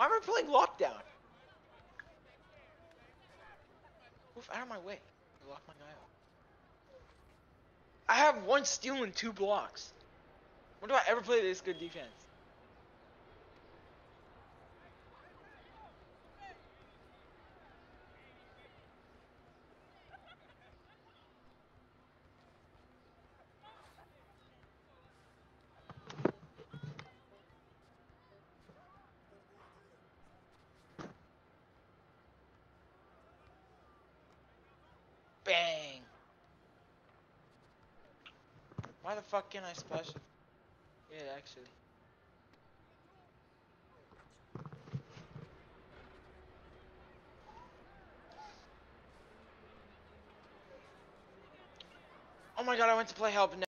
Why am I playing lockdown? Move out of my way. Lock my guy out. I have 1 steal and 2 blocks. When do I ever play this good defense? Bang! Why the fuck can't I splash it? Yeah, actually. Oh my god, I went to play help.